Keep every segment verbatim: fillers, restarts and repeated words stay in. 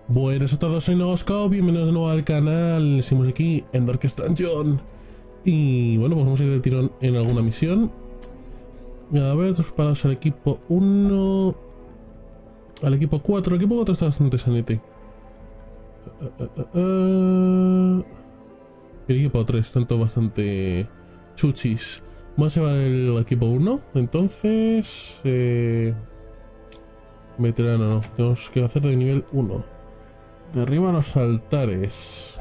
Buenas a todos, soy Nosco, bienvenidos de nuevo al canal. Seguimos aquí en Darkest Dungeon. Y bueno, pues vamos a ir del tirón en alguna misión. A ver, preparados al equipo uno. Al equipo cuatro. El equipo cuatro está bastante sanete. Uh, uh, uh, uh. El equipo tres están todos bastante chuchis. Vamos a llevar el equipo uno. Entonces... Eh... Veterano no. Tenemos que hacer de nivel uno. Derriba los altares.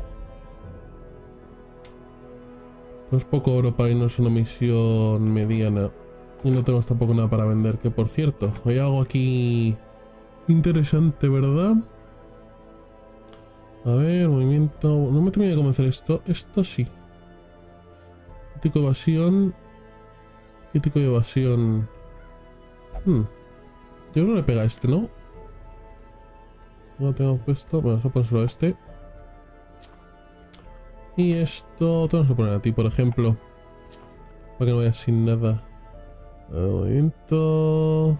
No es poco oro para irnos a una misión mediana. Y no tenemos tampoco nada para vender. Que por cierto, hay algo aquí interesante, ¿verdad? A ver, movimiento... No me termina de convencer esto. Esto sí. Crítico evasión. Crítico de evasión. Hmm. Yo creo que le pega a este, ¿no? No lo tengo puesto. Bueno, vamos a ponérselo a este. Y esto te vamos a poner a ti, por ejemplo. Para que no vayas sin nada. Movimiento.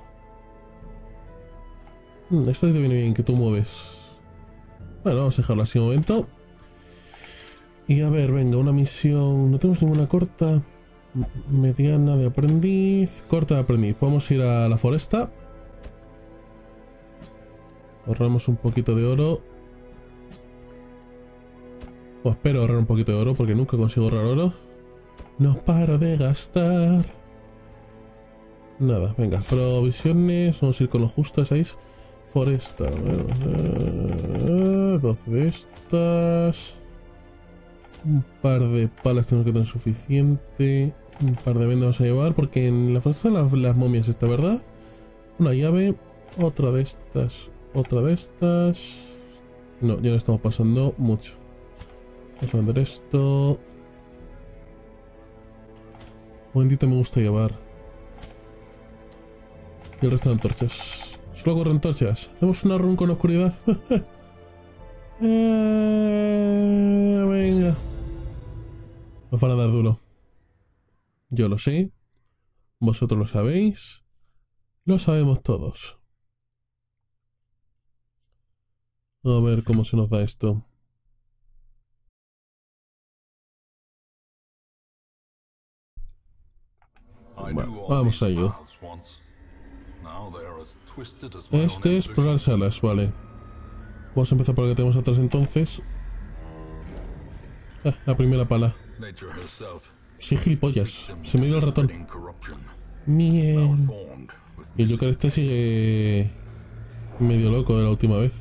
Hmm, esto te viene bien, que tú mueves. Bueno, vamos a dejarlo así un momento. Y a ver, venga, una misión. No tenemos ninguna corta. Mediana de aprendiz. Corta de aprendiz. Vamos a ir a la foresta. Ahorramos un poquito de oro. O espero ahorrar un poquito de oro porque nunca consigo ahorrar oro. No paro de gastar. Nada, venga, provisiones. Vamos a ir con lo justo, ¿sabéis? Foresta. doce de estas. Un par de palas tenemos que tener suficiente. Un par de vendas vamos a llevar porque en la foresta están las, las momias, esta, ¿verdad? Una llave. Otra de estas. Otra de estas. No, ya no estamos pasando mucho. Vamos a vender esto. Un momentito me gusta llevar. Y el resto de antorchas. Solo corren antorchas. Hacemos una run con oscuridad. eh, venga. Nos van a dar duro. Yo lo sé. Vosotros lo sabéis. Lo sabemos todos. A ver cómo se nos da esto. Bueno, vamos a ello. Este es explorar salas, vale. Vamos a empezar por lo que tenemos atrás entonces. Ah, la primera pala. Sí, gilipollas. Se me ha ido el ratón. Bien. Y el Joker este sigue medio loco de la última vez.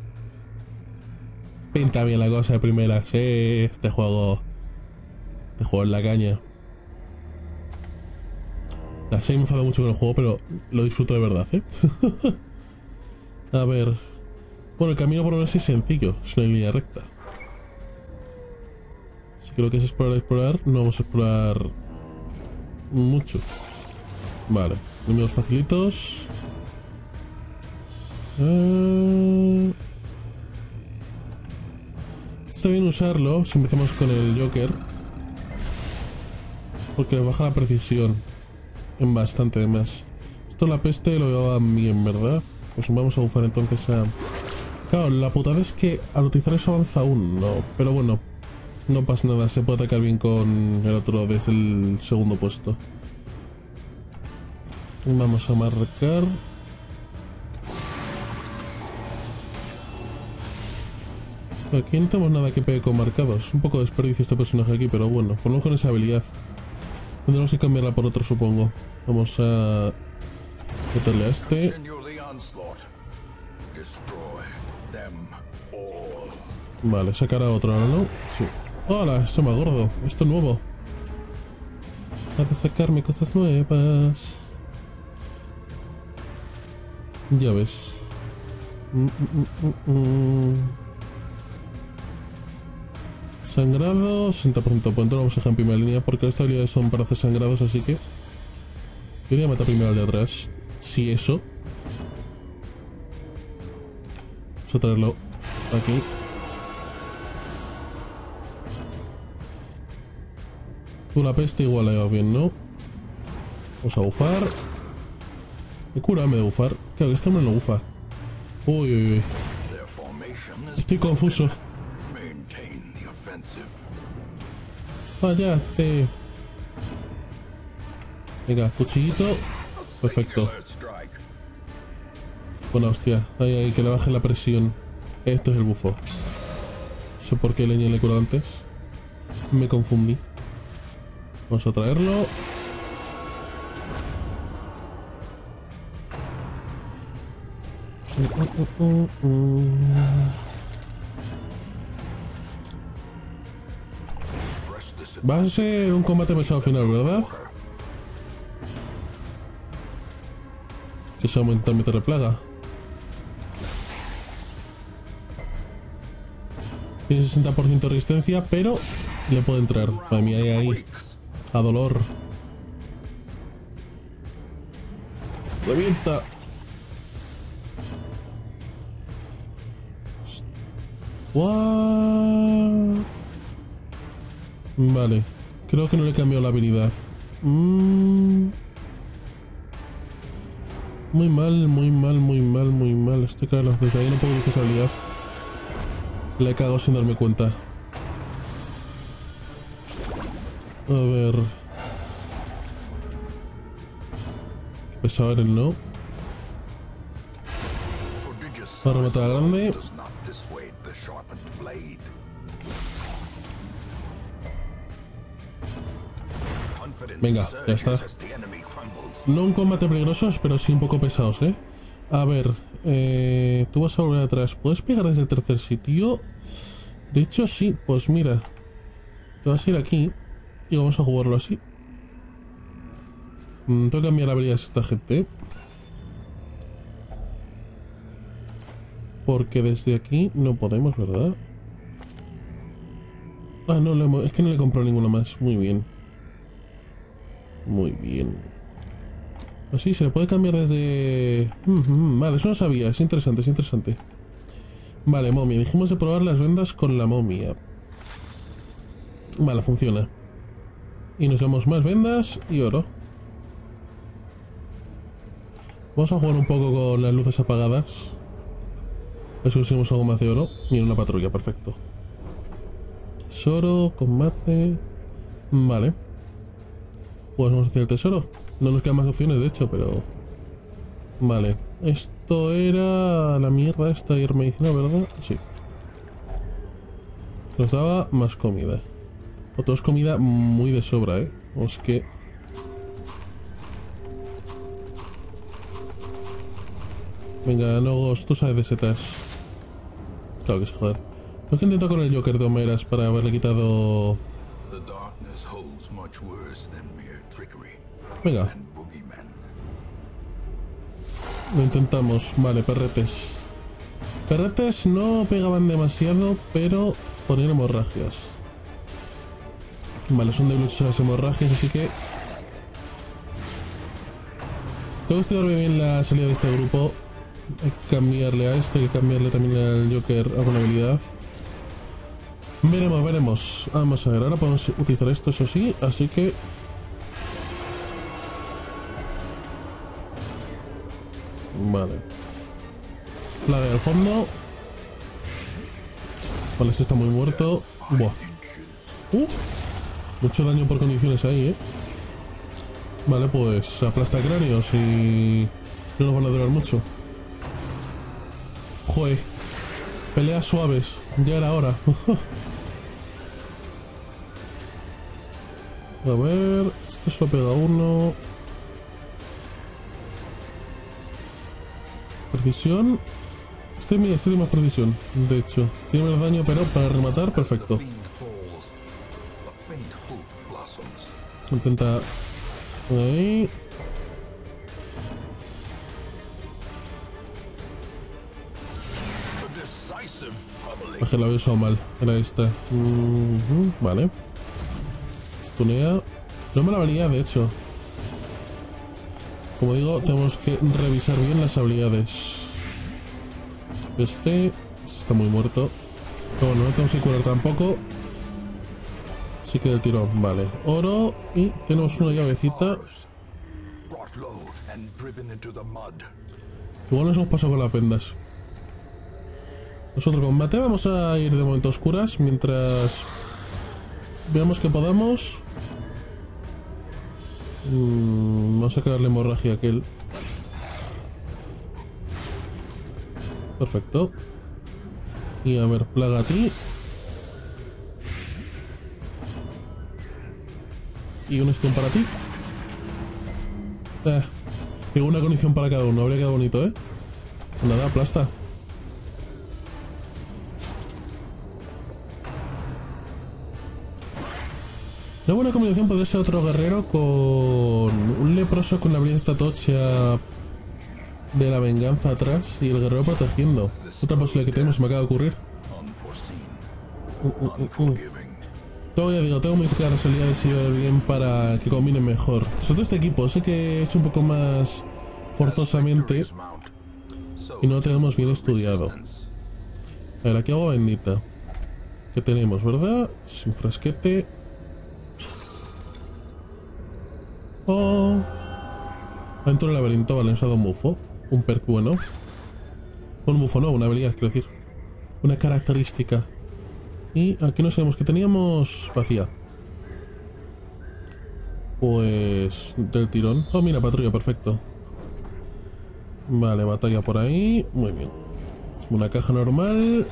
Pinta bien la cosa de primera. Sí, este juego. Este juego es la caña. La sé, me enfada mucho con el juego, pero lo disfruto de verdad, ¿eh? A ver. Bueno, el camino por lo menos es sencillo. Es una línea recta. Así que lo que es explorar, explorar, no vamos a explorar mucho. Vale. Enemigos facilitos. Uh... Está bien usarlo si empezamos con el Joker. Porque le baja la precisión. En bastante más. Esto la peste lo llevaba bien, ¿verdad? Pues vamos a bufar entonces a... Claro, la putada es que al utilizar eso avanza aún, no. Pero bueno, no pasa nada. Se puede atacar bien con el otro desde el segundo puesto. Vamos a marcar. Aquí no tenemos nada que pegue con marcados. Un poco de desperdicio este personaje aquí, pero bueno, por lo menos con esa habilidad. Tendremos que cambiarla por otro, supongo. Vamos a meterle a este. Vale, sacar a otro ahora, ¿no? Sí. ¡Hola! Esto es más gordo. Esto es nuevo. Dejar de sacarme cosas nuevas. Ya ves. Mm, mm, mm, mm. Sangrado, sesenta por ciento. Pues entonces vamos a dejar en primera línea porque las habilidades son para hacer sangrados, así que... Quería matar primero al de atrás. Si eso. Vamos a traerlo aquí. Tú la peste igual la llevas bien, ¿no? Vamos a bufar. Me cura, me de bufar. Claro, que este hombre no bufa. Uy, uy, uy. Estoy confuso. Fallaste. Venga, cuchillito. Perfecto. Buena hostia. Ahí, ahí, que le baje la presión. Esto es el bufo. No sé por qué leña le curó antes. Me confundí. Vamos a traerlo. Uh, uh, uh, uh, uh. Va a ser un combate pesado al final, ¿verdad? Que se aumenta mi plaga. Tiene sesenta por ciento de resistencia, pero le puede entrar. Madre mía, ahí, ahí. A dolor. ¡Revienta! What? Vale. Creo que no le he cambiado la habilidad. Mm. Muy mal, muy mal, muy mal, muy mal. Este claro, desde ahí no puedo usar esa habilidad. La he cagado sin darme cuenta. A ver. Qué pesado era el no. Para rematar grande. Venga, ya está. No un combate peligrosos, pero sí un poco pesados, ¿eh? A ver, eh, tú vas a volver atrás. ¿Puedes pegar desde el tercer sitio? De hecho, sí. Pues mira. Te vas a ir aquí y vamos a jugarlo así. Mm, tengo que cambiar la habilidad de esta gente. Porque desde aquí no podemos, ¿verdad? Ah, no, le hemos, es que no le compró ninguna más. Muy bien. Muy bien. Así, se le puede cambiar desde... Mm-hmm, vale, eso no sabía. Es interesante, es interesante. Vale, momia. Dijimos de probar las vendas con la momia. Vale, funciona. Y nos damos más vendas y oro. Vamos a jugar un poco con las luces apagadas. A ver si usamos algo más de oro. Mira, una patrulla, perfecto. Tesoro, combate... Vale. Pues vamos hacia el tesoro. No nos quedan más opciones, de hecho, pero... Vale. Esto era... La mierda esta y medicina, ¿verdad? Sí. Nos daba más comida. Otra es comida muy de sobra, ¿eh? Así que... Venga, no, tú sabes de setas. Claro que se joder. Pues que intento con el Joker de Homeras para haberle quitado... Venga. Lo intentamos. Vale, perretes. Perretes no pegaban demasiado, pero ponían hemorragias. Vale, son débiles esas hemorragias, así que... Tengo que estudiar bien la salida de este grupo. Hay que cambiarle a este, hay que cambiarle también al Joker alguna habilidad. Veremos, veremos. Vamos a ver, ahora podemos utilizar esto, eso sí, así que... Vale. La de al fondo. Vale, este está muy muerto. Buah. Uh, mucho daño por condiciones ahí, eh. Vale, pues aplasta cráneos y no nos van a durar mucho. Joder. Peleas suaves. Ya era hora. A ver. Esto solo pega uno. Precisión. Este, mira, este tiene más precisión. De hecho. Tiene menos daño, pero para rematar, perfecto. Intenta... Ahí. Es que la había usado mal. Era esta. Uh-huh. Vale. Stunea. No me la valía, de hecho. Como digo, tenemos que revisar bien las habilidades. Este... Este está muy muerto. Pero bueno, no tenemos que curar tampoco. Así que el tirón. Vale. Oro. Y tenemos una llavecita. Igual nos hemos pasado con las vendas. Nosotros combate vamos a ir de momento a oscuras mientras veamos que podamos. Mm, vamos a crearle hemorragia a aquel. Perfecto. Y a ver, plaga a ti. Y un stun para ti. Eh, y una condición para cada uno. Habría quedado bonito, ¿eh? Nada, aplasta. Una buena combinación podría ser otro guerrero con un leproso con la habilidad esta tocha de la venganza atrás y el guerrero protegiendo. Otra posibilidad que tenemos, me acaba de ocurrir. Uh, uh, uh, uh. Todo, ya digo, tengo que modificar las habilidades y ver bien para que combinen mejor. Sobre todo este equipo, sé que he hecho un poco más forzosamente y no lo tenemos bien estudiado. A ver, aquí agua bendita. ¿Qué tenemos, verdad? Sin frasquete. Oh. Dentro del laberinto, vale, usado un bufo. Un perk bueno. Un bufo no, una habilidad, quiero decir. Una característica. Y aquí no sabemos que teníamos vacía. Pues del tirón. Oh, mira, patrulla, perfecto. Vale, batalla por ahí. Muy bien. Una caja normal.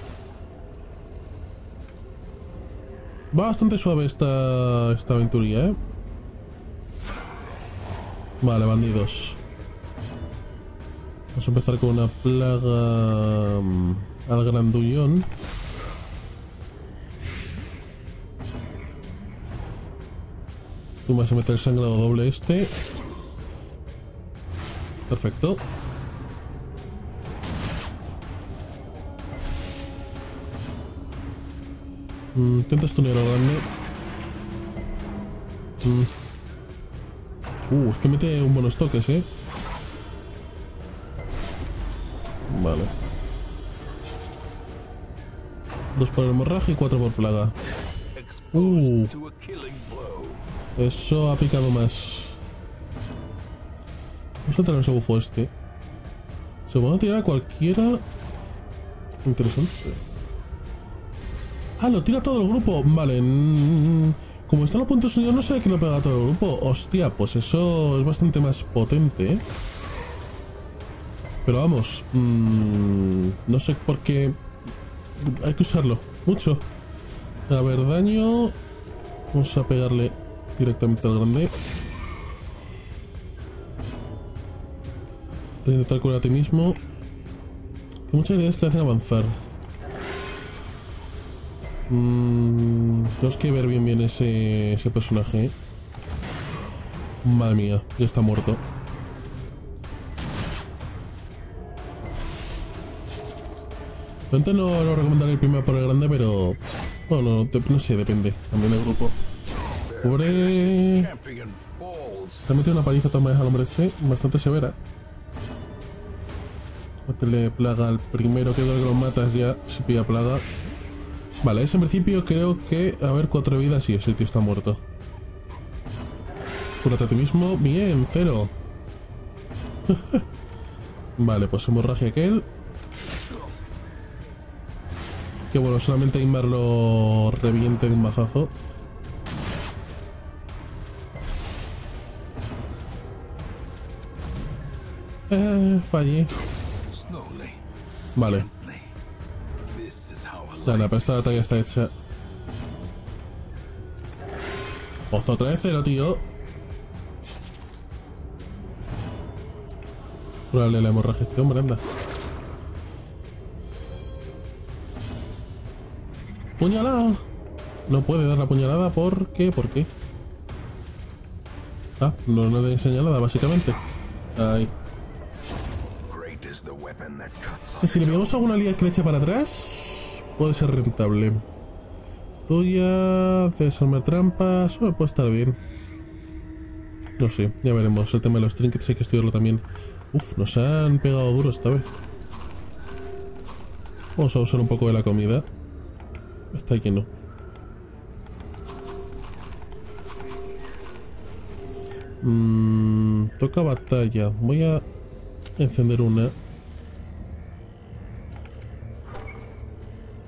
Va bastante suave esta, esta aventurilla, ¿eh? Vale, bandidos. Vamos a empezar con una plaga um, al grandullón. Tú vas a meter el sangrado doble este. Perfecto. Mm, intenta stunear al grande. Mm. Uh, es que mete un buenos toques, eh. Vale. Dos por hemorragia y cuatro por plaga. Uh. Eso ha picado más. Vamos a traer ese bufo este. Se puede tirar a cualquiera. Interesante. Ah, lo tira todo el grupo. Vale. Mm, como están los puntos unidos, no sé que lo pega a todo el grupo. Hostia, pues eso es bastante más potente, ¿eh? Pero vamos. Mmm, no sé por qué. Hay que usarlo. Mucho. A ver, daño. Vamos a pegarle directamente al grande. Voy a intentar curar a ti mismo. Hay muchas habilidades que le hacen avanzar. Mm, tenemos que ver bien bien ese, ese personaje. Madre mía, ya está muerto. Realmente no lo recomendaría el primero por el grande, pero... Bueno, no, no sé, depende. También del grupo. Pobre... Se ha metido una paliza también al hombre este, bastante severa. Métele plaga al primero, que que lo matas ya, si pilla plaga. Vale, ese en principio creo que... A ver, cuatro vidas y ese tío está muerto. Cúrate a ti mismo. Bien, cero. Vale, pues hemorragia aquel. Que bueno, solamente Imbar lo reviente de un mazazo. Eh, fallé. Vale. Nada, pero esta batalla está hecha. Ozo, otra vez cero, tío. Curarle la hemorragia a este hombre, anda. ¡Puñalada! No puede dar la puñalada, ¿por qué? ¿Por qué? Ah, no, no de señalada, básicamente. Ahí. Y si le pillamos alguna liga que le eche para atrás, puede ser rentable. Tuya, desarmar trampas, oh, puede estar bien. No sé, ya veremos. El tema de los trinkets hay que estudiarlo también. Uf, nos han pegado duro esta vez. Vamos a usar un poco de la comida. Está lleno. Mm, toca batalla. Voy a encender una.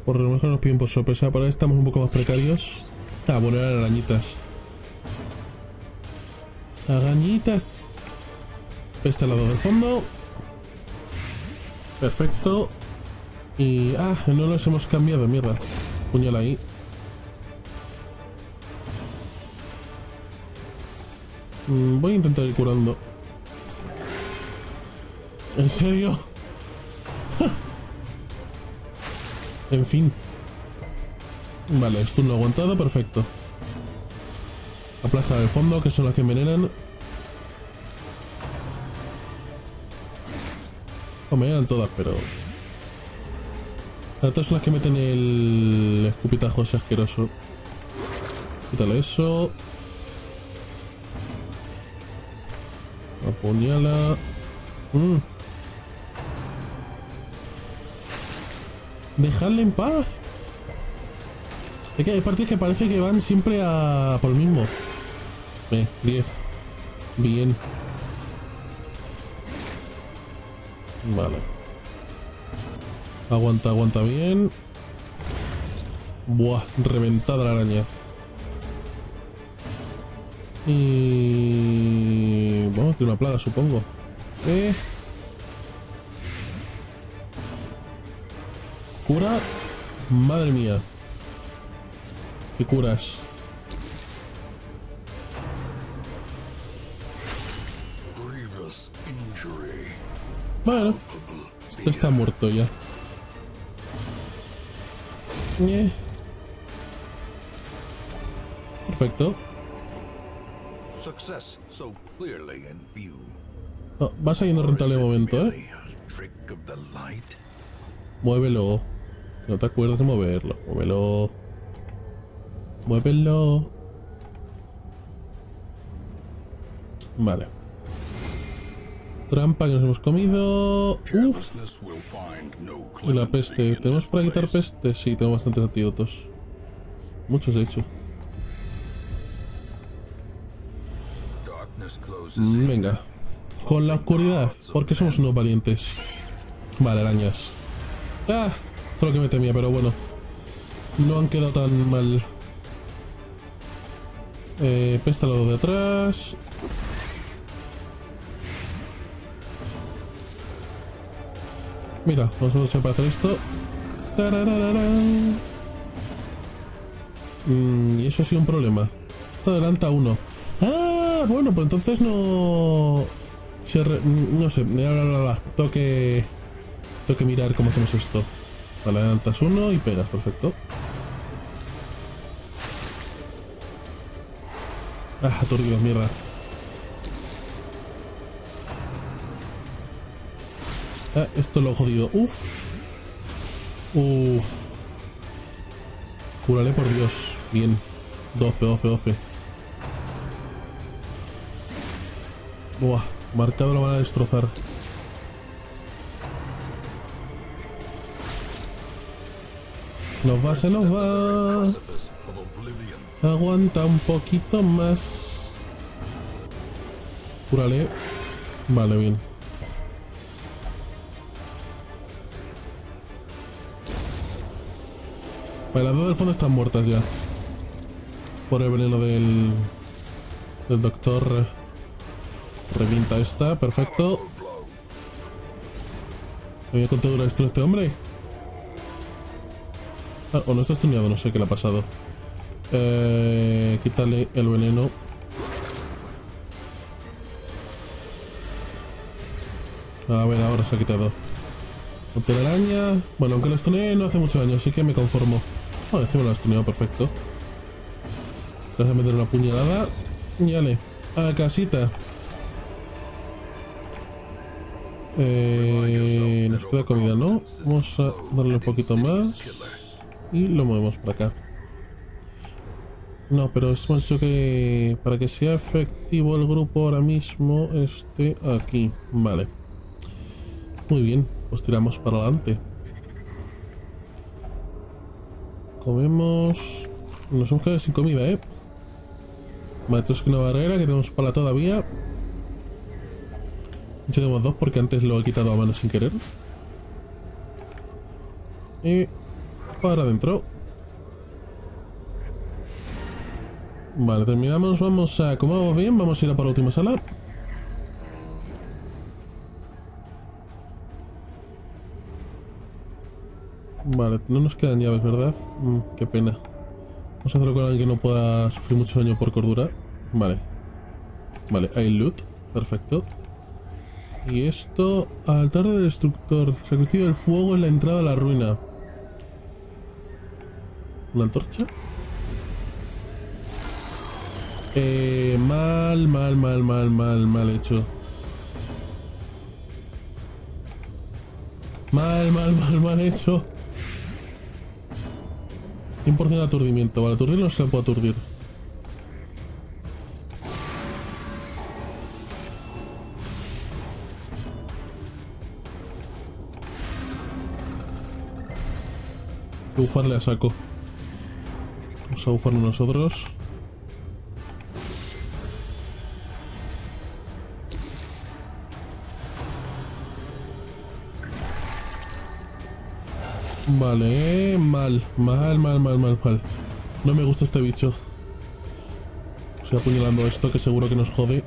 Por lo mejor nos piden por sorpresa. Por ahora estamos un poco más precarios. Ah, bueno, eran arañitas. Arañitas. Este lado del fondo. Perfecto. Y... ah, no los hemos cambiado, mierda. Puñal ahí. Mm, voy a intentar ir curando. ¿En serio? En fin. Vale, esto no aguantado, perfecto. Aplastar el fondo, que son las que envenenan. O me eran todas, pero... las otras son las que meten el escupitajo ese asqueroso. Quítale eso. Apuñala. Mm. Dejadle en paz. Es que hay partidas que parece que van siempre a por el mismo. Eh, diez. Bien. Vale. Aguanta, aguanta bien. Buah, reventada la araña. Y... bueno, tiene una plaga, supongo. Eh. Cura. Madre mía. ¿Qué curas? Bueno, este está muerto ya. Eh. Perfecto. Oh, va saliendo rentable de momento, ¿eh? Muévelo. No te acuerdas de moverlo. Muévelo. Muévelo. Vale. Trampa que nos hemos comido. Uff. Y la peste. ¿Tenemos para quitar peste? Sí, tengo bastantes antídotos. Muchos, de hecho. Mm, venga. Con la oscuridad. Porque somos unos valientes. Vale, arañas. Ah, todo lo que me temía, pero bueno. No han quedado tan mal. Eh, pesta los dos de atrás. Mira, vamos a aprovechar para hacer esto. Mm, y eso ha sido un problema. Esto adelanta uno. Ah, bueno, pues entonces no... Se re... no sé, bla, bla, bla, bla. Tengo que... Tengo que mirar cómo hacemos esto. Vale, adelantas uno y pegas, perfecto. Ah, aturdido, mierda. Ah, esto lo he jodido. Uf. Uf. Cúrale por Dios. Bien. doce, doce, doce. Buah. Marcado lo van a destrozar. Nos va, se nos va. Aguanta un poquito más. Cúrale. Vale, bien. Vale, las dos del fondo están muertas ya. Por el veneno del... del doctor. Revienta esta, perfecto. ¿Me cuánto dura esto este hombre? Ah, o no está estuneado, no sé qué le ha pasado. Eh, quítale el veneno. A ver, ahora se ha quitado. Ponte la araña. Bueno, aunque lo estuneé no hace mucho daño, así que me conformo. Ah, oh, este me lo ha estuneado, perfecto. Vas a meter una puñalada. Y dale, a casita. Eh, nos queda comida, ¿no? Vamos a darle un poquito más. Y lo movemos para acá. No, pero hemos dicho que para que sea efectivo el grupo ahora mismo esté aquí. Vale. Muy bien, pues tiramos para adelante. Comemos... Nos hemos quedado sin comida, ¿eh? Vale, esto es una barrera que tenemos para todavía. De hecho tenemos dos porque antes lo he quitado a mano sin querer. Y... para adentro. Vale, terminamos. Vamos a... Como vamos bien, vamos a ir a por la última sala. Vale, no nos quedan llaves, ¿verdad? Mm, qué pena. Vamos a hacerlo con alguien que no pueda sufrir mucho daño por cordura. Vale. Vale, hay loot. Perfecto. Y esto... Altar del destructor. Sacrificio del fuego en la entrada a la ruina. ¿Una antorcha? Eh... Mal, mal, mal, mal, mal, mal hecho. Mal, mal, mal, mal hecho. cien por ciento de aturdimiento. Vale, aturdir no se le puede aturdir. Bufarle a saco. Vamos a bufarnos nosotros. Vale, mal, mal, mal, mal, mal, mal. No me gusta este bicho. Estoy apuñalando esto que seguro que nos jode.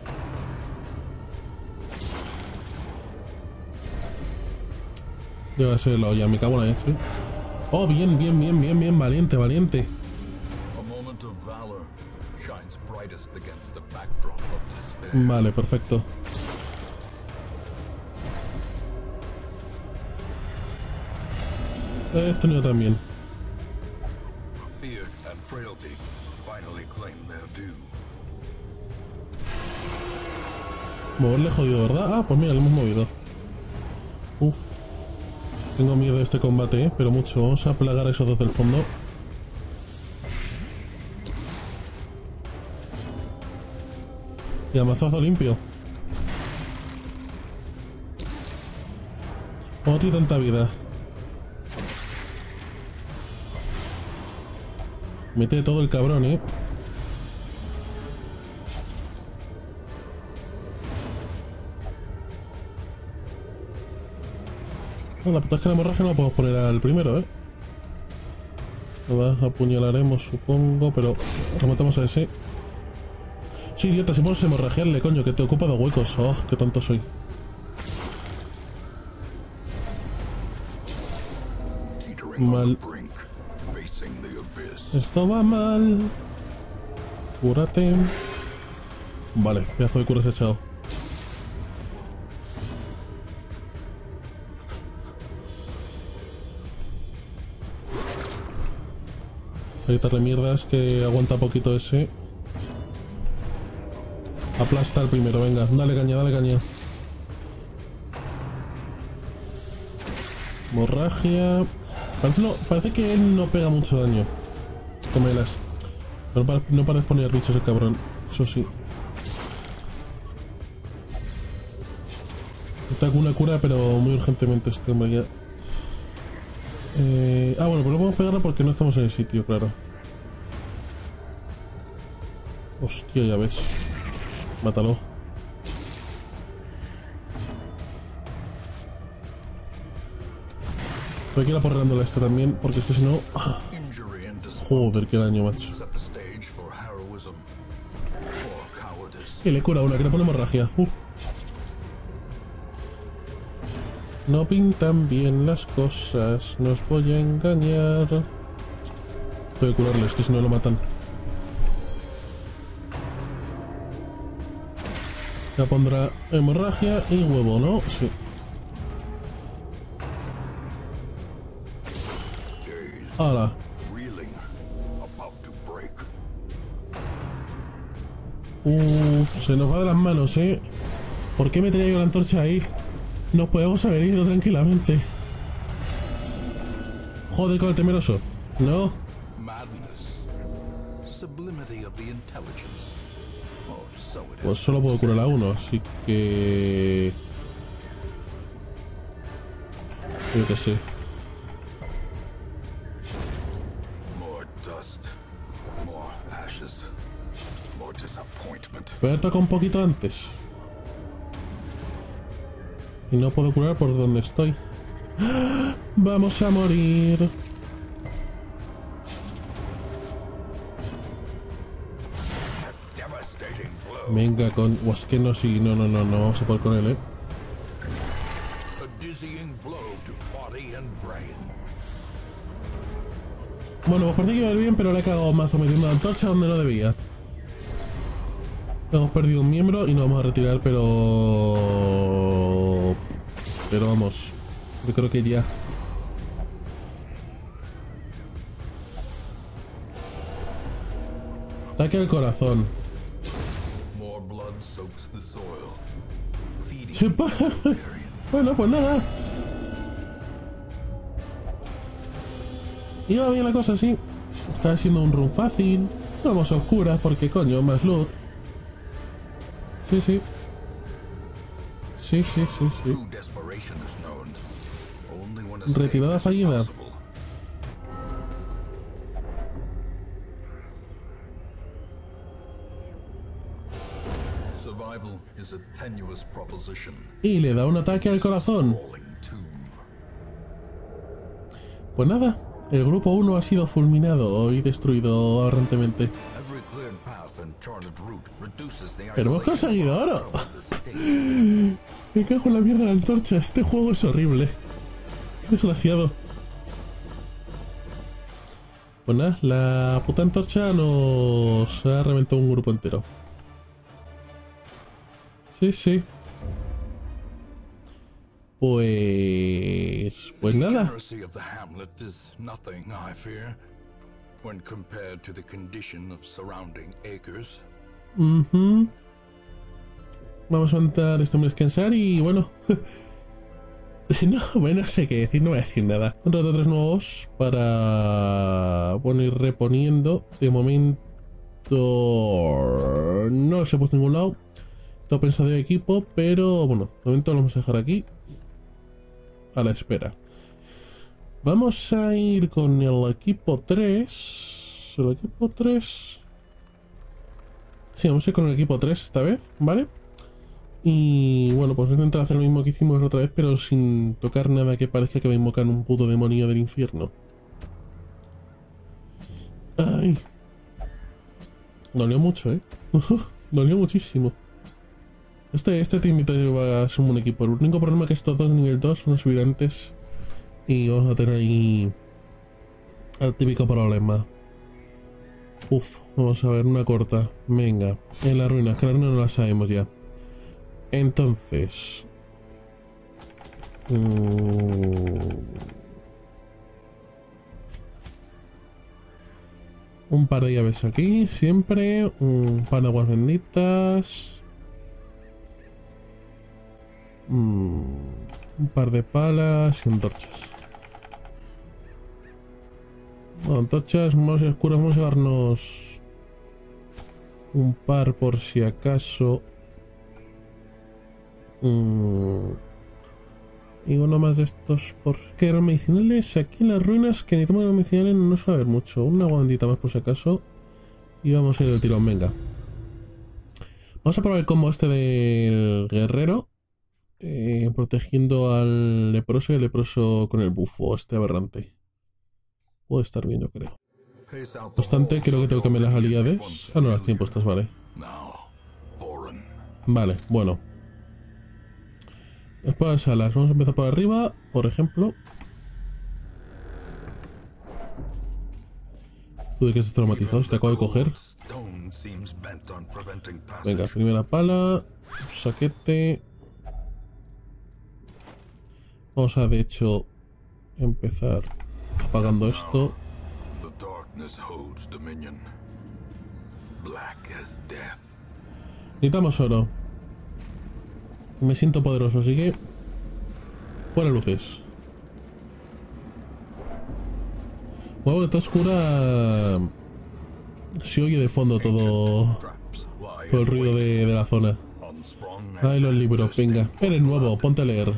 Debe ser la olla, me cago en la F. Oh, bien, bien, bien, bien, bien, valiente, valiente. Vale, perfecto. Esto no también. Moverle jodido, ¿verdad? Ah, pues mira, lo hemos movido. Uf. Tengo miedo de este combate, ¿eh? Pero mucho. Vamos a plagar a esos dos del fondo. Y a mazazo limpio. No tiene tanta vida. Mete todo el cabrón, ¿eh? No, la puta es que la hemorragia no la podemos poner al primero, ¿eh? Lo apuñalaremos, supongo, pero rematamos a ese. Sí, idiota, si podemos hemorragiarle, coño, que te ocupa dos huecos. Oh, qué tonto soy. Mal. Esto va mal. Cúrate. Vale, pedazo de cura echado. Hay que quitarle mierdas que aguanta poquito ese. Aplasta el primero, venga, dale caña, dale caña. Hemorragia. Parece, no, parece que él no pega mucho daño. Tómelas. No, no pares poner bichos el cabrón. Eso sí. Necesita una cura, pero muy urgentemente este hombre ya. Eh, ah, bueno, pues no podemos pegarla porque no estamos en el sitio, claro. Hostia, ya ves. Mátalo. Hay que ir aporreándole a este también, porque es que si no... Joder, qué daño, macho. Y le cura una, que le pone hemorragia. Uh. No pintan bien las cosas, no os voy a engañar. Tengo que curarles, que si no lo matan. Ya pondrá hemorragia y huevo, ¿no? Sí. ¡Hala! Uff, se nos va de las manos, ¿eh? ¿Por qué me tenía yo la antorcha ahí? Nos podemos haber ido tranquilamente. Joder con el temeroso. No. Pues solo puedo curar a uno, así que... Yo qué sé. Pero he tocado un poquito antes. Y no puedo curar por donde estoy. ¡Ah! Vamos a morir. Venga, con... O es que no, sí, no, no, no, no vamos a poder con él, eh. Bueno, pues parece que iba bien, pero le he cagado mazo metiendo la antorcha donde no debía. Hemos perdido un miembro y nos vamos a retirar, pero... Pero vamos, yo creo que ya. Ataque al corazón. Bueno, pues nada. Iba bien la cosa, sí. Está siendo un run fácil. Vamos a oscuras porque coño, más loot. Sí, sí. Sí, sí, sí, sí. Retirada fallida. Y le da un ataque al corazón. Pues nada, el grupo uno ha sido fulminado y destruido aberrantemente. Pero hemos conseguido oro. Me cago en la mierda de la antorcha. Este juego es horrible. Qué desgraciado. Pues nada, la puta antorcha nos ha reventado un grupo entero. Sí, sí. Pues... Pues nada. Uh-huh. Vamos a aguantar este descansar y bueno. No, bueno, no sé qué decir, no voy a decir nada. Contrato tres nuevos para bueno, ir reponiendo. De momento no se ha puesto en ningún lado. Todo pensado de equipo, pero bueno, de momento lo vamos a dejar aquí. A la espera. Vamos a ir con el equipo tres. El equipo tres. Sí, vamos a ir con el equipo tres esta vez, ¿vale? Y bueno, pues voy a intentar hacer lo mismo que hicimos otra vez, pero sin tocar nada que parezca que va a invocar un puto demonio del infierno. Ay. Dolió mucho, ¿eh? Dolió muchísimo. Este, este team va a ser un buen equipo. El único problema es que estos dos de nivel dos van a subir antes. Y vamos a tener ahí el típico problema. Uf, vamos a ver una corta. Venga, en las ruinas, que las ruinas no las sabemos ya. Entonces... Um, un par de llaves aquí, siempre. Un par de aguas benditas. Um, un par de palas y antorchas. Bueno, antorchas más oscuras, vamos a llevarnos un par por si acaso. Mm. Y uno más de estos porque eran medicinales. Aquí en las ruinas que necesitamos los medicinales no suele haber mucho. Una guandita más por si acaso. Y vamos a ir del tirón, venga. Vamos a probar el combo este del guerrero. Eh, protegiendo al leproso y el leproso con el bufo, este aberrante. Puede estar bien, yo creo. No obstante, creo que tengo que cambiar las habilidades. Ah, no, las tiempo estas, vale. Vale, bueno. Después de las alas, vamos a empezar por arriba, por ejemplo. Tú de que estás traumatizado, se te acabo de coger. Venga, primera pala. Saquete. Vamos a, de hecho, empezar apagando esto. Necesitamos oro. Me siento poderoso, así que... fuera luces. Bueno, está oscura... Se oye de fondo todo... todo el ruido de, de la zona. Ay, los libros, venga. Eres nuevo, ponte a leer.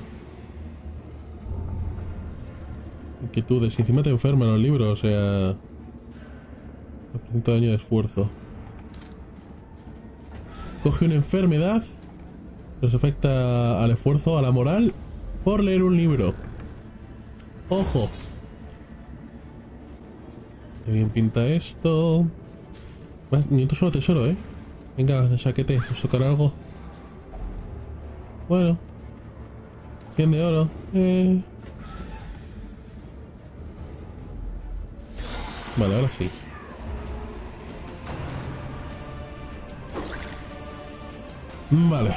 Inquietudes, y encima te enferman los libros, o sea... representa daño de esfuerzo. Coge una enfermedad... nos afecta al esfuerzo, a la moral, por leer un libro. ¡Ojo! Qué bien pinta esto. Más, ni otro solo tesoro, ¿eh? Venga, saquete, ¿nos tocará algo? Bueno. cien de oro. Eh. Vale, ahora sí. Vale.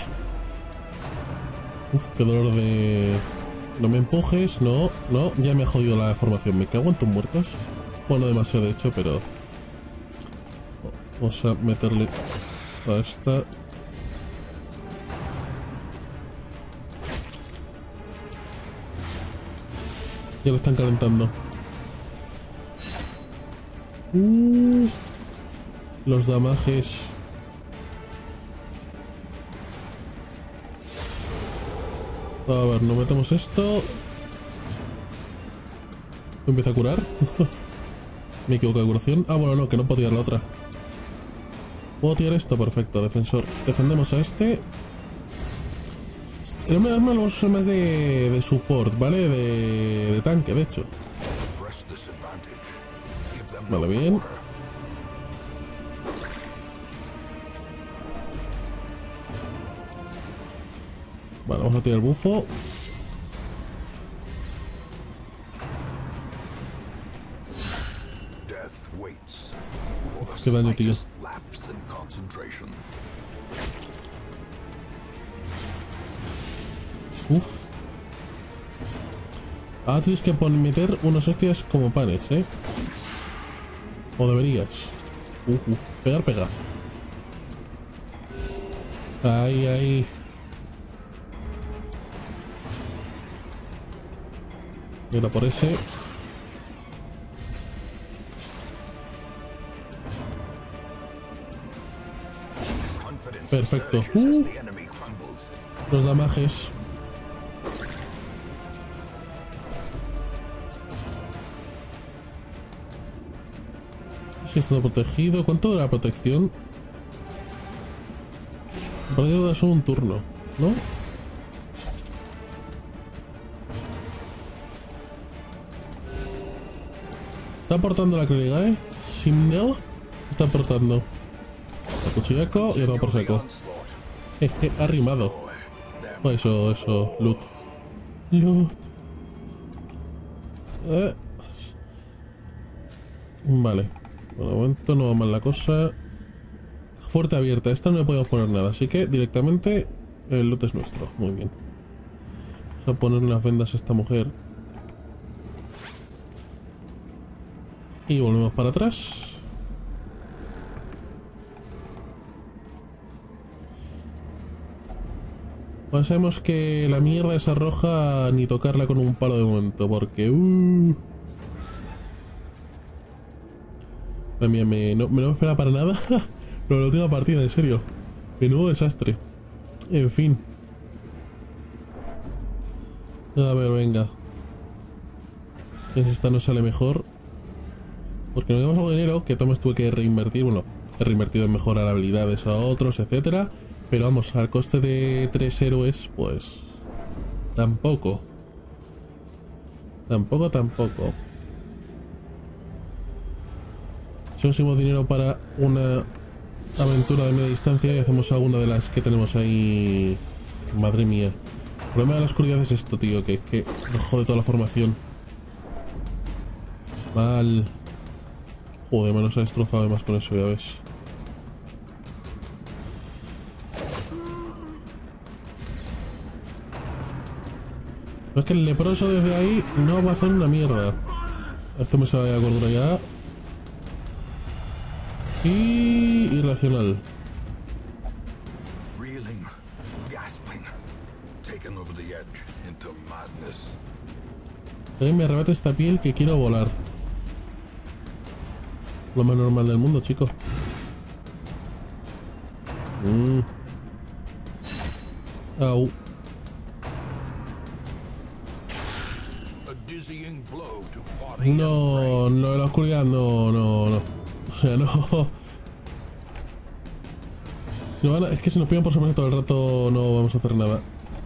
Uf, qué dolor de... No me empujes, no, no, ya me ha jodido la formación. Me cago en tus muertos. Bueno, demasiado de hecho, pero... Vamos a meterle a esta. Ya lo están calentando. Uh, los damajes. A ver, no metemos esto. Empieza a curar. Me equivoco de curación. Ah, bueno, no, que no puedo tirar la otra. Puedo tirar esto, perfecto, defensor. Defendemos a este. El hombre de arma lo uso más de, de support, ¿vale? De, de tanque, de hecho. Vale, bien. Vale, vamos a tirar el bufo. Uf, qué daño, tío. Uf. Ahora tienes que meter unos hostias como panes, ¿eh? O deberías. Uh, uh. Pegar, pegar. Ahí, ahí. Mira por ese. Perfecto. Uh. Los damajes. Si está protegido. ¿Cuánto dura la protección? Para que dura solo un turno, ¿no? Está aportando la clériga, ¿eh? Simnel está aportando. El cuchillaco y el por seco. Jeje, ha rimado. Oh, eso, eso, loot. Loot. Eh. Vale. Por el momento no va mal la cosa. Fuerte abierta. Esta no le podemos poner nada, así que directamente el loot es nuestro. Muy bien. Vamos a poner unas vendas a esta mujer. Y volvemos para atrás. Pues sabemos que la mierda esa roja ni tocarla con un palo de momento, porque... Uh, me, me, no, me no me espera para nada. Lo de la última partida, en serio. Menudo desastre. En fin. A ver, venga. Esta no sale mejor. Porque nos llevamos algo de dinero que Thomas tuve que reinvertir. Bueno, he reinvertido en mejorar habilidades a otros, etcétera. Pero vamos, al coste de tres héroes, pues... Tampoco. Tampoco, tampoco. Si conseguimos dinero para una aventura de media distancia y hacemos alguna de las que tenemos ahí... Madre mía. El problema de la oscuridad es esto, tío, que, que nos jode toda la formación. Mal. Joder, me nos ha destrozado además con eso, ya ves. No, es que el leproso desde ahí no va a hacer una mierda. Esto me sale de la cordura ya. Y... irracional. Eh, me arrebata esta piel que quiero volar. Lo más normal del mundo, chicos. Mm. Au. No, no, la oscuridad, no, no, no. O sea, no. Si no van a, es que si nos pillan por sorpresa todo el rato no vamos a hacer nada.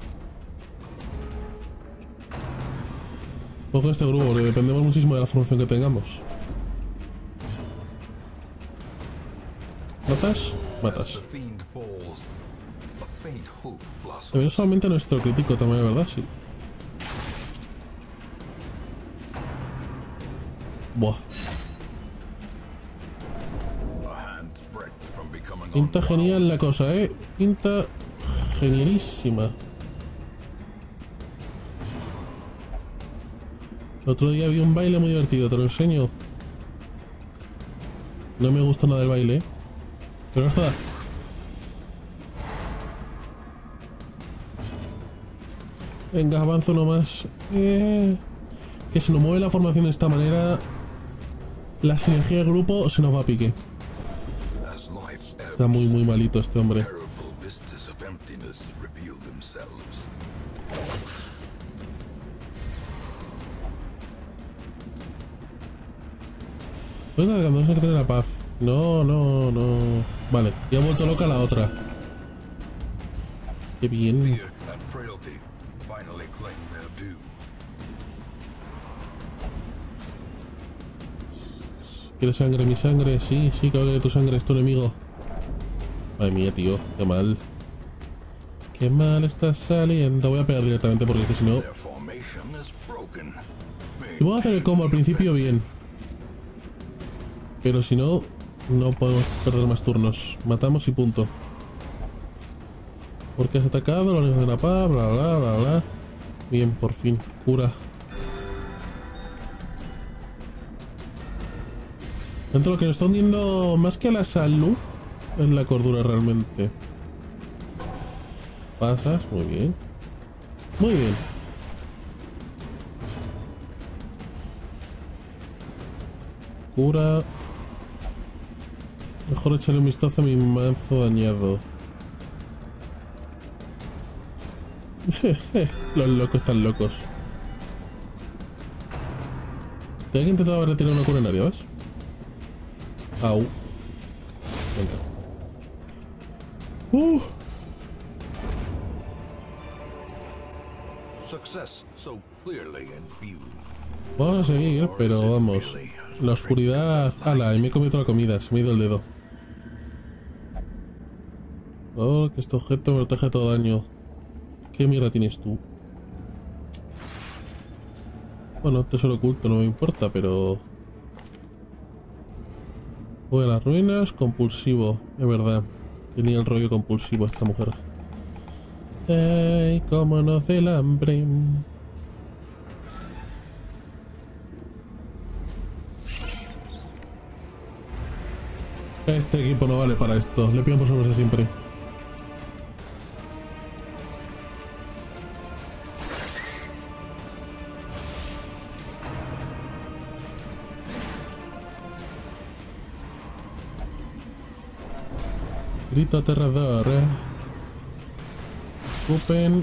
Ojo este grupo, porque dependemos muchísimo de la formación que tengamos. ¿Notas? matas. Pero solamente nuestro crítico también, ¿verdad? Sí. Buah. Pinta genial la cosa, ¿eh? Pinta genialísima. El otro día vi un baile muy divertido, te lo enseño. No me gusta nada el baile, ¿eh? Pero nada. Venga, avanzo nomás. Eh, que si nos mueve la formación de esta manera, la sinergia del grupo se nos va a pique. Está muy muy malito este hombre. ¿Dónde está cuando no se tiene la paz? No, no, no. Vale, ya ha vuelto loca la otra. Qué bien. ¿Quieres sangre? Mi sangre. Sí, sí, que de tu sangre es tu enemigo. Madre mía, tío. Qué mal. Qué mal está saliendo. Voy a pegar directamente porque es que si no... Si puedo hacer el combo al principio, bien. Pero si no, no podemos perder más turnos. Matamos y punto. Porque has atacado, los niños de la paz, bla bla bla bla. Bien, por fin. Cura. Entonces lo que nos está hundiendo más que la salud es la cordura realmente. Pasas, muy bien. Muy bien. Cura. Mejor echarle un vistazo a mi mazo dañado. Los locos están locos. Tengo que intentar retirar una cura en área, ¿ves? Au. Venga. Uh. Vamos a seguir, pero vamos. La oscuridad... ¡Hala! Y me he comido toda la comida. Se me ha ido el dedo. Oh, que este objeto me protege todo daño. ¿Qué mierda tienes tú? Bueno, tesoro oculto no me importa, pero... Fue a las ruinas, compulsivo. Es verdad. Tenía el rollo compulsivo esta mujer. ¡Ey! ¡Cómo nos da el hambre! Este equipo no vale para esto. Le pido por sorpresa siempre. Grito aterrador. Ocupen.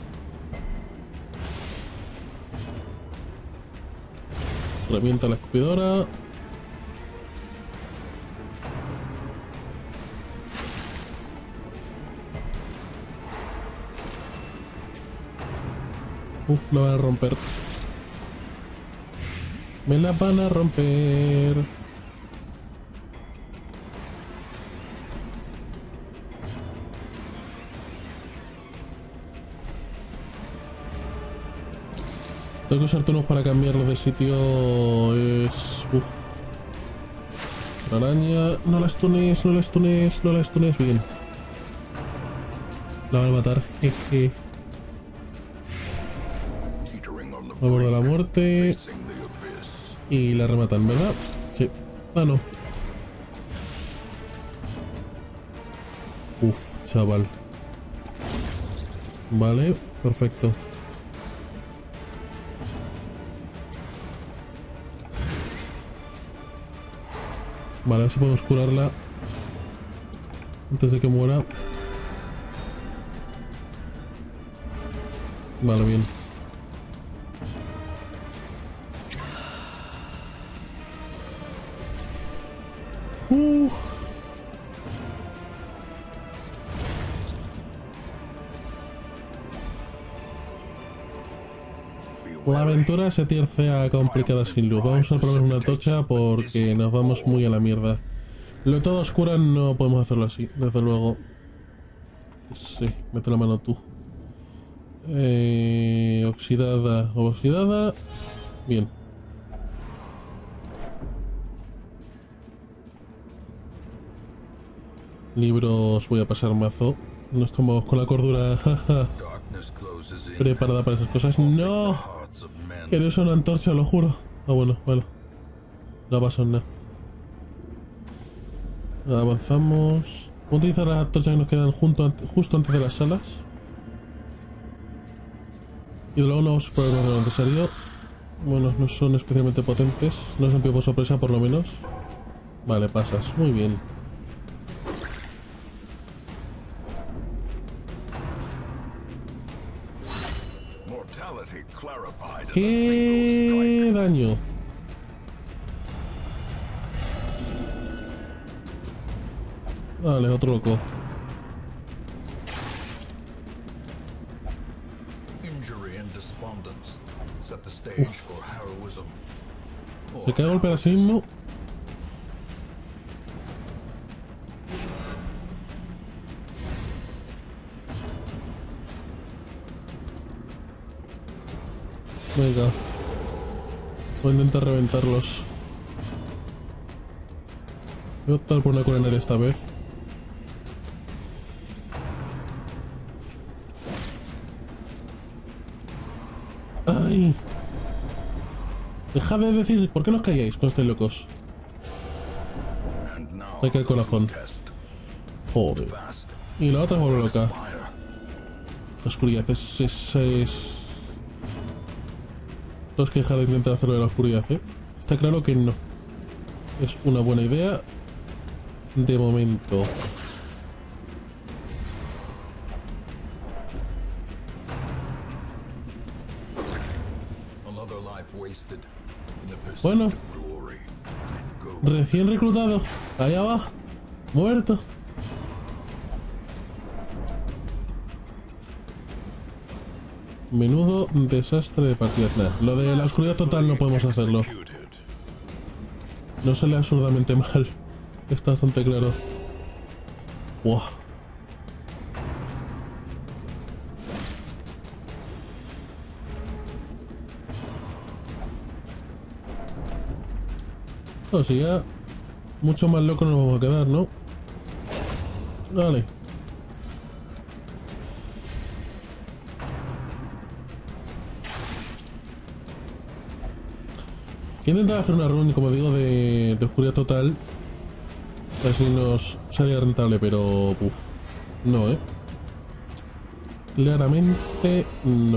Revienta la escupidora. Uf, la van a romper. Me la van a romper. Tengo que usar turnos para cambiarlos de sitio. Es... Uf. La araña. No la stunes, no la stunes, no la stunes. Bien. La van a matar. Jeje. Al borde de la muerte. Y la rematan, ¿verdad? Sí. Ah, no. Uf, chaval. Vale, perfecto. Vale, a ver si podemos curarla antes de que muera. Vale, bien. Uf. La aventura se tercia complicada sin luz. Vamos a poner una tocha porque nos vamos muy a la mierda. Lo de toda oscura no podemos hacerlo así, desde luego. Sí, mete la mano tú. Eh, oxidada, oxidada. Bien. Libros voy a pasar mazo. No estamos con la cordura preparada para esas cosas. ¡No! Que no es una antorcha, lo juro. Ah, bueno, vale. No pasa nada. Avanzamos. Vamos a utilizar las antorchas que nos quedan junto, justo antes de las salas. Y luego nos podemos de lo necesario. Bueno, no son especialmente potentes. No se han pillado por sorpresa, por lo menos. Vale, pasas. Muy bien. ¡Qué daño! Vale, otro loco. Uf. Se cae a golpear a sí mismo. Venga. Voy a intentar reventarlos. Voy a optar por una coronaria esta vez. ¡Ay! Dejad de decir, ¿por qué no os calláis con estos locos? Ataque al corazón. Joder. Y la otra vuelve loca. La oscuridad es... es, es... No os que dejar de intentar hacerlo de la oscuridad, ¿eh? Está claro que no. Es una buena idea. De momento. Bueno. Recién reclutado. Allá va. Muerto. Menudo desastre de partidas. Nada. Lo de la oscuridad total no podemos hacerlo. No sale absurdamente mal. Está bastante claro. Wow. O sea, ya mucho más loco nos vamos a quedar, ¿no? Vale. Quiero intentar hacer una run, como digo, de, de oscuridad total. A ver si nos salía rentable, pero... Uf, no, ¿eh? Claramente no.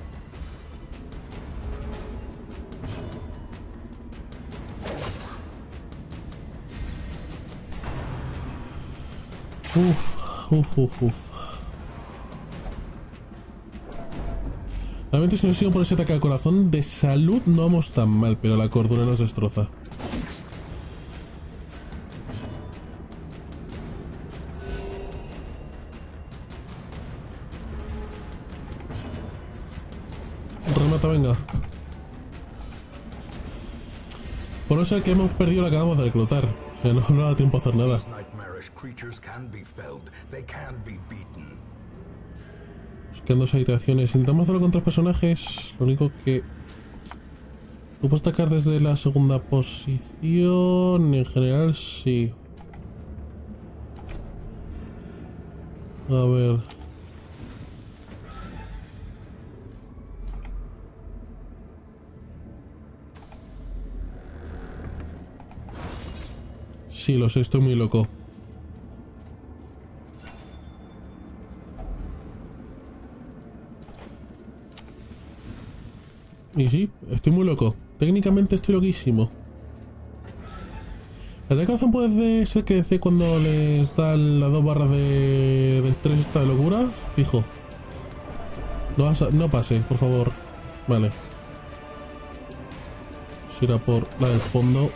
Uf, uf, uf, uf. Realmente si no sigo por ese ataque al corazón, de salud no vamos tan mal, pero la cordura nos destroza. Remata, venga. Por eso es que hemos perdido la acabamos de reclutar. O sea, no, no da tiempo a hacer nada. Buscando dos habitaciones. Intentamos hacerlo con tres personajes. Lo único que... ¿Tú puedes atacar desde la segunda posición? En general, sí. A ver... Sí, lo sé, estoy muy loco. Y sí, estoy muy loco. Técnicamente estoy loquísimo. ¿El de corazón puede ser que crece cuando les dan las dos barras de, de estrés esta de locura? Fijo. No, vas a, no pase, por favor. Vale. Si era por la del fondo.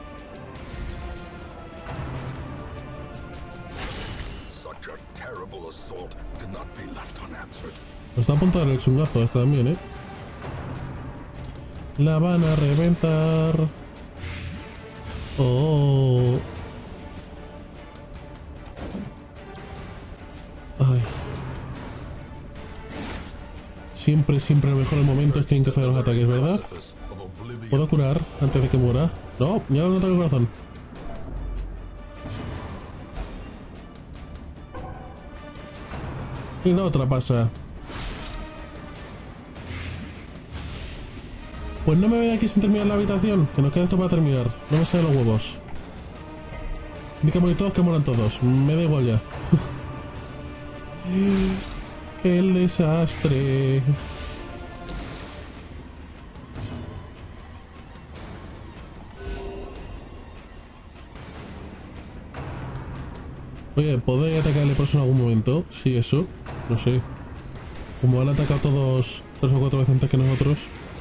Nos está a punto de dar el chungazo esta también, ¿eh? La van a reventar. Oh. Siempre, siempre lo mejor el momento es tienen que hacer los ataques, ¿verdad? ¿Puedo curar antes de que muera? No, ya lo noto en el corazón. Y la otra pasa. Pues no me voy de aquí sin terminar la habitación, que nos queda esto para terminar. No me salen los huevos. Ni que morir todos, que mueran todos. Me da igual ya. El desastre. Oye, ¿podré atacarle por eso en algún momento? Sí, eso. No sé. Como han atacado todos tres o cuatro veces antes que nosotros.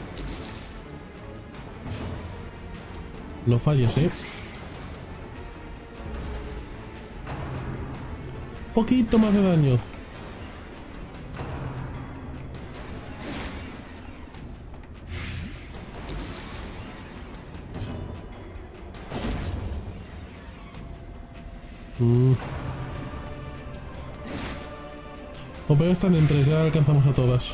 No falles, ¿eh? Poquito más de daño. Mm. O peor están en tres, ya alcanzamos a todas.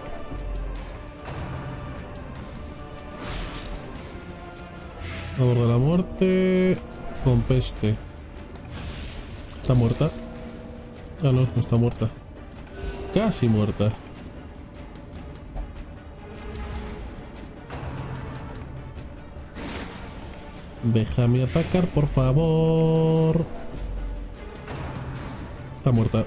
Árbol de la muerte. Con peste. ¿Está muerta? Ah, no, no está muerta. Casi muerta. Déjame atacar, por favor. Está muerta.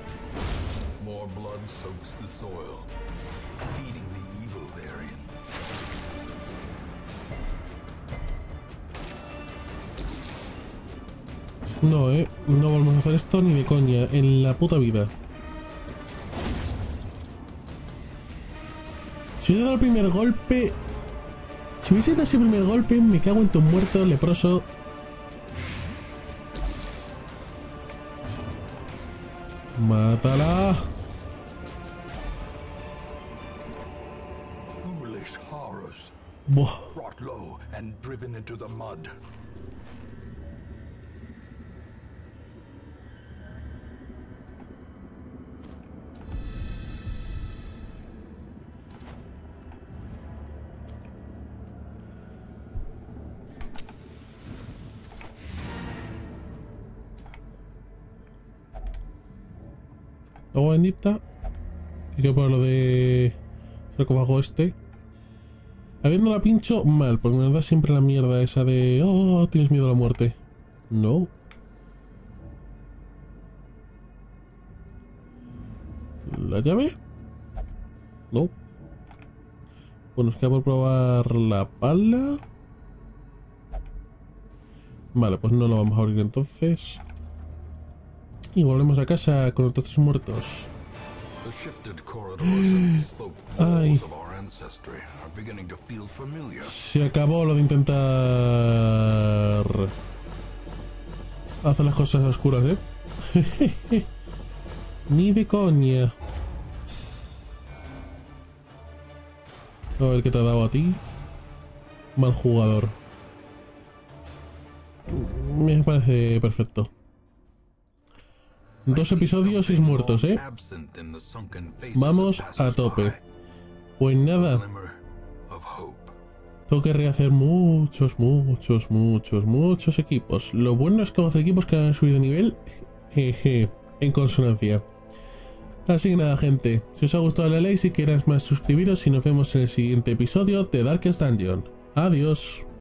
No, eh. No volvemos a hacer esto ni de coña. En la puta vida. Si hubiese dado el primer golpe... Si hubiese dado ese primer golpe, me cago en tu muerto, leproso. ¡Mátala! Buah. Agua bendita. Hay que poner lo de sarcófago este. Habiendo la pincho mal, porque me da siempre la mierda esa de... Oh, tienes miedo a la muerte. No. ¿La llave? No. Bueno, nos queda por probar la pala. Vale, pues no lo vamos a abrir entonces. Y volvemos a casa con nuestros tres muertos. Ay. Se acabó lo de intentar hacer las cosas oscuras, ¿eh? Ni de coña. A ver qué te ha dado a ti. Mal jugador. Me parece perfecto. Dos episodios, seis muertos, ¿eh? Vamos a tope. Pues nada. Tengo que rehacer muchos, muchos, muchos, muchos equipos. Lo bueno es que vamos a hacer equipos que han subido de nivel jeje, en consonancia. Así que nada, gente. Si os ha gustado la like, si queréis más, suscribiros y nos vemos en el siguiente episodio de Darkest Dungeon. Adiós.